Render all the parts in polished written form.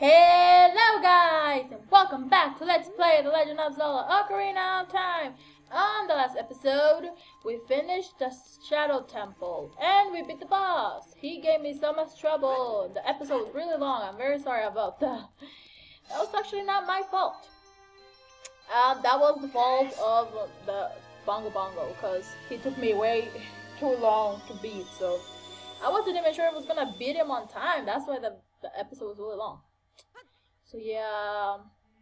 Hello guys, and welcome back to Let's Play The Legend of Zelda Ocarina of Time. On the last episode, we finished the Shadow Temple, and we beat the boss. He gave me so much trouble. The episode was really long, I'm very sorry about that. That was actually not my fault. That was the fault of the Bongo Bongo, because he took me way too long to beat, so I wasn't even sure I was gonna beat him on time. That's why the episode was really long. So yeah.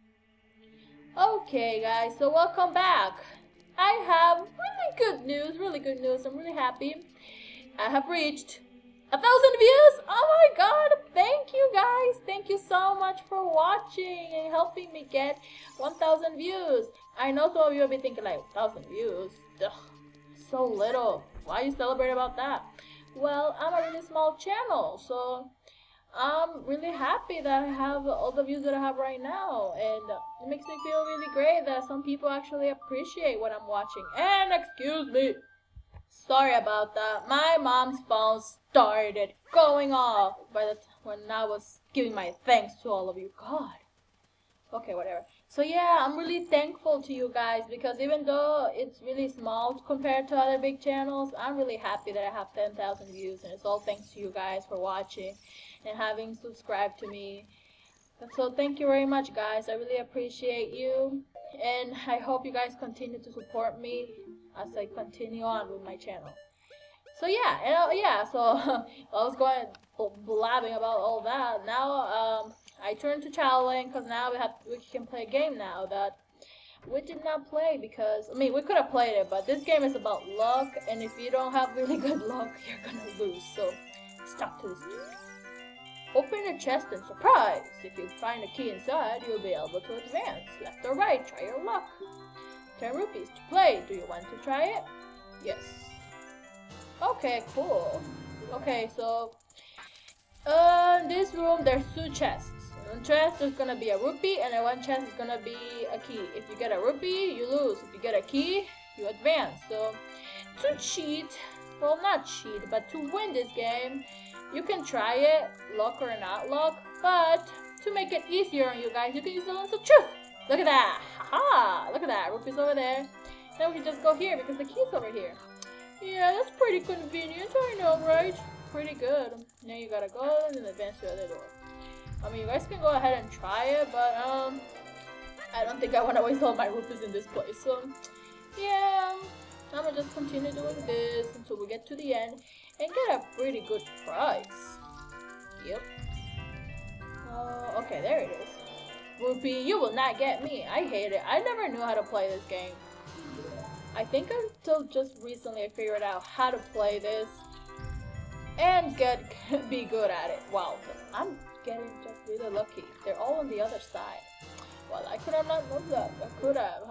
Okay guys, so welcome back. I have really good news. I'm really happy. I have reached 1,000 views. Oh my god, thank you guys. Thank you so much for watching and helping me get 1,000 views. I know some of you will be thinking like, 1,000 views? Ugh, so little. Why you celebrate about that? Well, I'm a really small channel, so I'm really happy that I have all the views that I have right now, and it makes me feel really great that some people actually appreciate what I'm watching. And excuse me, sorry about that, my mom's phone started going off when I was giving my thanks to all of you. God. Okay, whatever. So yeah, I'm really thankful to you guys, because even though it's really small compared to other big channels, I'm really happy that I have 10,000 views, and it's all thanks to you guys for watching and having subscribed to me. So thank you very much guys, I really appreciate you, and I hope you guys continue to support me as I continue on with my channel. So yeah, so I was going blabbing about all that. Now I turned to Chao Link, because now we can play a game now that we did not play, because I mean we could have played it, but this game is about luck, and if you don't have really good luck, you're gonna lose. So stuck to this. Open a chest and surprise! If you find a key inside, you'll be able to advance. Left or right, try your luck. 10 rupees to play. Do you want to try it? Yes. Okay, cool. Okay, so in this room there's 2 chests. In one chest there's gonna be a rupee, and in one chest is gonna be a key. If you get a rupee, you lose. If you get a key, you advance. So to cheat, well not cheat, but to win this game, you can try it, luck or not luck, but to make it easier on you guys, you can use the lens of truth. Look at that! Haha! Look at that, rupee's over there. Then we can just go here because the key's over here. Yeah, that's pretty convenient, I know, right? Pretty good. Now you gotta go and then advance to the other door. I mean, you guys can go ahead and try it, but I don't think I want to waste all my rupees in this place. So yeah, I'm gonna just continue doing this until we get to the end and get a pretty good prize. Yep. Okay, there it is. Rupee, you will not get me. I hate it. I never knew how to play this game. I think until just recently I figured out how to play this and be good at it. Wow, I'm getting just really lucky. They're all on the other side. Well, I could have not moved that. I could have.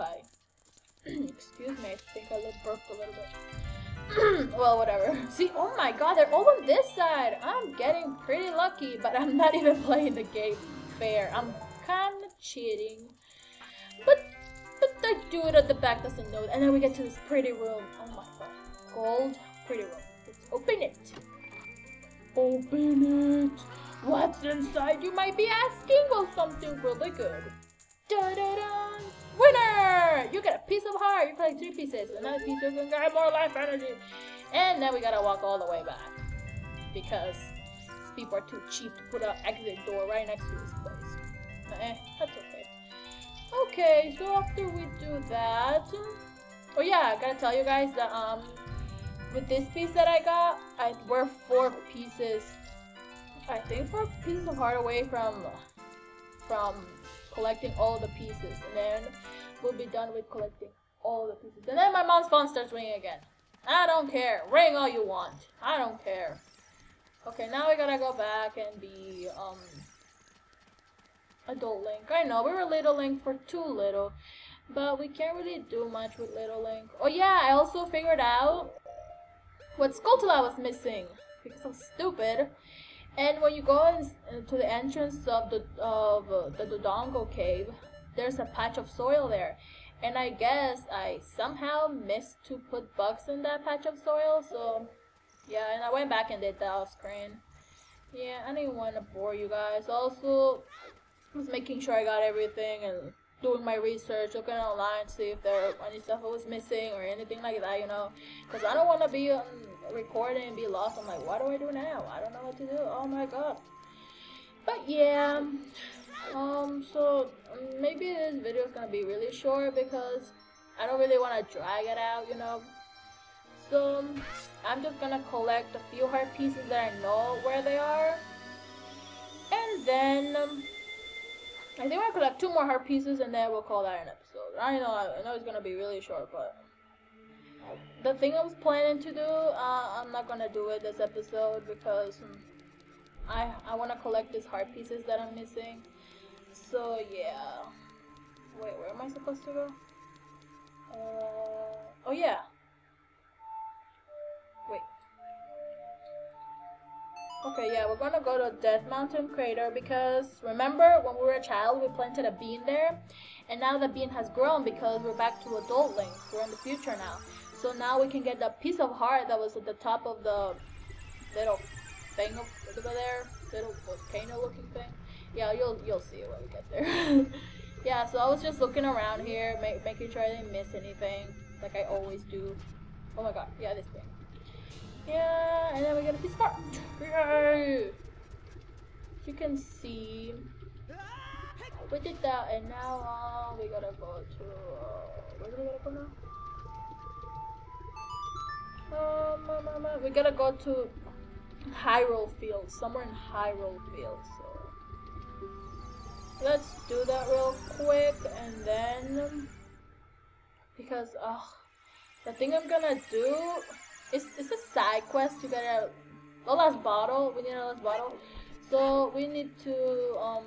Excuse me, I think I burped a little bit. Well, whatever. See, oh my god, they're all on this side. I'm getting pretty lucky, but I'm not even playing the game fair. I'm kind of cheating. But the dude at the back doesn't know. And then we get to this pretty room. Oh my god. Gold, pretty room. Let's open it. Open it. What's inside, you might be asking? Well, something really good. Da-da-da! Winner! You get a piece of heart. You collect 3 pieces. Another piece, you can get more life energy. And then we gotta walk all the way back, because these people are too cheap to put an exit door right next to this place. That's okay. Okay, so after we do that, oh yeah, I gotta tell you guys that with this piece that I got, we're 4 pieces. I think 4 pieces of heart away from collecting all the pieces, and then we'll be done with collecting all the pieces. And then my mom's phone starts ringing again. I don't care. Ring all you want. I don't care. Okay, now we gotta go back and be Adult Link. I know we were Little Link for too little, but we can't really do much with Little Link. Oh yeah, I also figured out what Skulltula was missing, because I'm stupid. And when you go to the entrance of the Dodongo cave, there's a patch of soil there. And I guess I somehow missed to put bugs in that patch of soil, so yeah, and I went back and did that off screen. Yeah, I didn't want to bore you guys. Also, was making sure I got everything and doing my research, looking online, see if there any stuff was missing or anything like that, you know, because I don't want to be recording and be lost. I'm like, what do I do now? I don't know what to do. Oh my god. But yeah, so maybe this video is gonna be really short because I don't really want to drag it out, you know. So I'm just gonna collect a few heart pieces that I know where they are, and then I think we'll collect 2 more heart pieces, and then we'll call that an episode. I know it's gonna be really short, but the thing I was planning to do, I'm not gonna do it this episode because I want to collect these heart pieces that I'm missing. So yeah. Wait, where am I supposed to go? Oh yeah. Wait. Okay, yeah, we're gonna go to Death Mountain Crater because remember when we were a child we planted a bean there, and now the bean has grown because we're back to adult Link. We're in the future now, so now we can get that piece of heart that was at the top of the little thing over there, little volcano looking thing. Yeah, you'll see it when we get there. Yeah, so I was just looking around here, making sure I didn't miss anything, like I always do. Oh my god, yeah, this thing. Yeah, and then we get a piece of heart. Yay! You can see we did that, and now we gotta go to where do we gotta go now? We gotta go to Hyrule Fields, somewhere in Hyrule Fields. So let's do that real quick, and then because the thing I'm gonna do. It's a side quest to get a last bottle. We need a last bottle, so we need to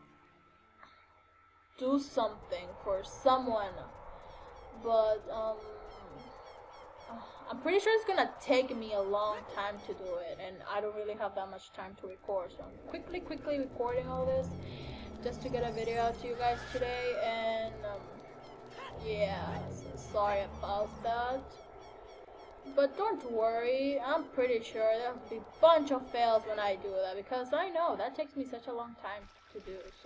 do something for someone. But I'm pretty sure it's gonna take me a long time to do it, and I don't really have that much time to record. So I'm quickly recording all this just to get a video out to you guys today. And yeah, so sorry about that. But don't worry, I'm pretty sure there'll be a bunch of fails when I do that, because I know that takes me such a long time to do, so.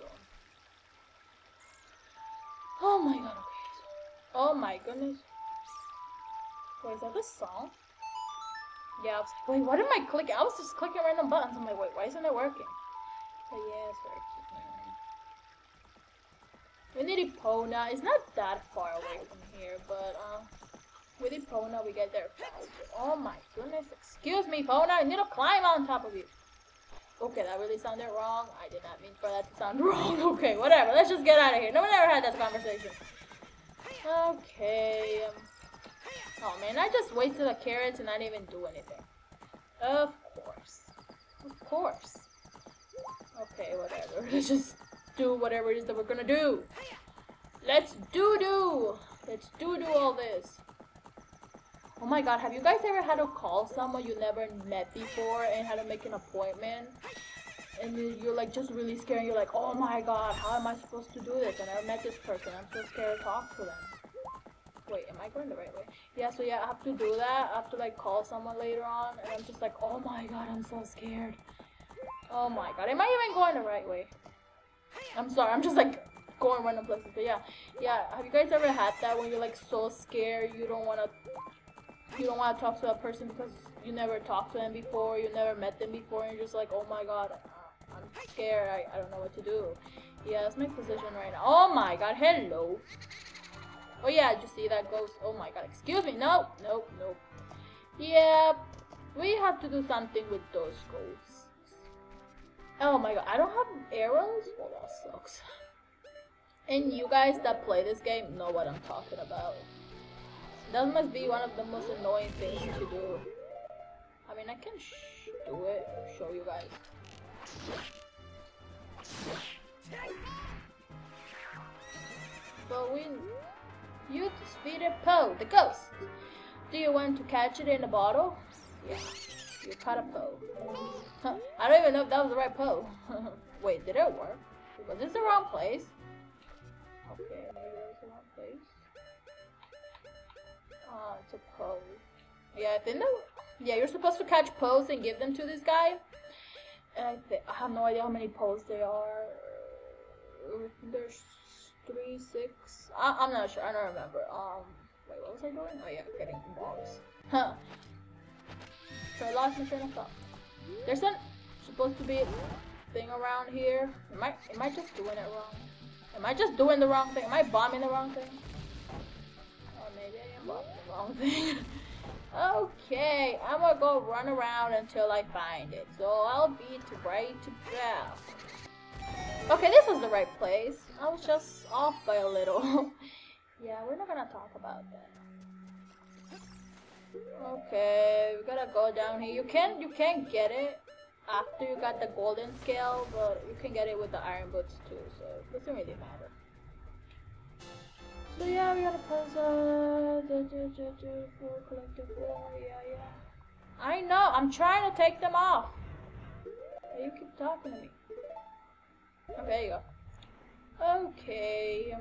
Oh my god, okay. Oh my goodness. Wait, is that the song? Yeah, I was like, wait, what am I clicking? I was just clicking random buttons. I'm like, wait, why isn't it working? Oh yeah, it's working. We need Epona. It's not that far away from here, but with Epona, we get there faster. Oh my goodness. Excuse me, Epona. I need to climb on top of you. Okay, that really sounded wrong. I did not mean for that to sound wrong. Okay, whatever. Let's just get out of here. No one ever had that conversation. Okay. Oh man, I just wasted the carrots and I didn't even do anything. Of course. Of course. Okay, whatever. Let's just do whatever it is that we're gonna do. Let's do. Let's do all this. Oh my god, have you guys ever had to call someone you never met before and had to make an appointment? And you're like just really scared and you're like, oh my god, how am I supposed to do this? I never met this person, I'm so scared to talk to them. Wait, am I going the right way? Yeah, so yeah, I have to do that. I have to like call someone later on and I'm just like, oh my god, I'm so scared. Oh my god, am I even going the right way? I'm sorry, I'm just like going random places, but yeah. Have you guys ever had that when you're like so scared you don't want to talk to that person because you never talked to them before, you never met them before, and you're just like, oh my god, I'm scared, I don't know what to do. Yeah, that's my position right now. Oh my god, hello. Oh yeah, did you see that ghost? Oh my god, excuse me, nope. Yep, we have to do something with those ghosts. Oh my god, I don't have arrows? Well, that sucks. And you guys that play this game know what I'm talking about. That must be one of the most annoying things to do. I mean, I can do it, show you guys. But we use defeated Poe, the ghost. Do you want to catch it in a bottle? Yeah, you caught a Poe. Huh, I don't even know if that was the right Poe. Wait, did it work? Was this the wrong place? Okay, maybe that was the wrong place. Oh, it's a Poe. Yeah, I think that. Yeah, you're supposed to catch Poes and give them to this guy. And I have no idea how many Poes there are. There's 3, 6. I'm not sure. I don't remember. Wait, what was I doing? Oh yeah, getting balls. Huh. So I lost my train of thought. There's supposed to be a thing around here. Am I just doing it wrong? Am I just doing the wrong thing? Am I bombing the wrong thing? Oh, maybe I am bombing the wrong thing. Okay, I'm gonna go run around until I find it. So I'll be right back. Okay, this was the right place. I was just off by a little. Yeah, we're not gonna talk about that. Okay, we gotta go down here. You can't get it after you got the golden scale, but you can get it with the iron boots too, so it doesn't really matter. So yeah, we got a puzzle. Collective war. Yeah. I know. I'm trying to take them off. You keep talking to me. Okay, there you go. Okay.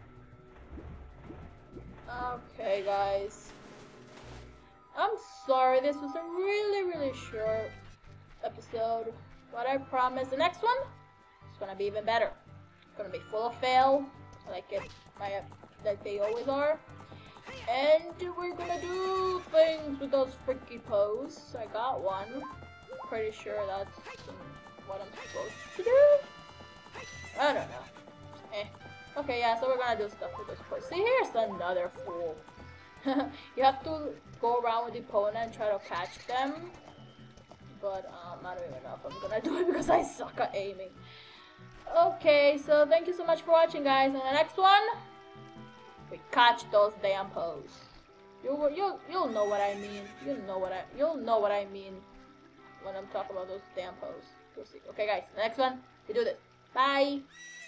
Okay, guys. I'm sorry. This was a really short episode, but I promise the next one is gonna be even better. It's gonna be full of fail, like they always are. And we're gonna do things with those freaky posts. I got one. Pretty sure that's what I'm supposed to do. I don't know. Okay, yeah, so we're gonna do stuff with those posts. See, here's another fool. You have to go around with the opponent and try to catch them. But I don't even know if I'm gonna do it because I suck at aiming. Okay, so thank you so much for watching, guys. In the next one, we catch those damn posts. You'll know what I mean. You'll know what I mean when I'm talking about those damn posts. You'll see. Okay, guys. The next one, we do this. Bye.